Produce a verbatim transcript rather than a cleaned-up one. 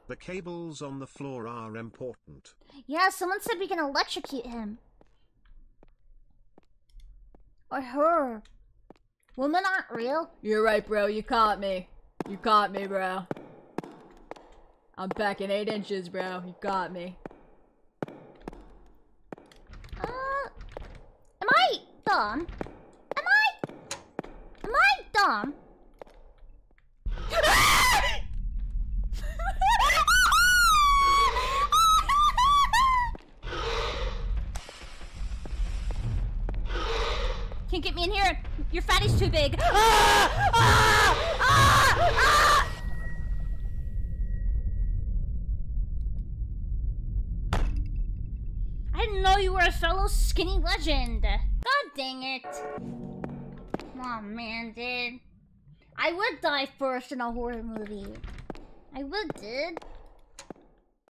The cables on the floor are important. Yeah, someone said we can electrocute him. Or her. Women aren't real. You're right, bro. You caught me. You caught me, bro. I'm back in eight inches, bro. You got me. Uh, am I dumb? Am I? Am I dumb? Can't get me in here. Your fatty's too big. Ah! Ah! Ah! Ah! I didn't know you were a fellow skinny legend. God dang it. Oh man, dude. I would die first in a horror movie. I would, dude.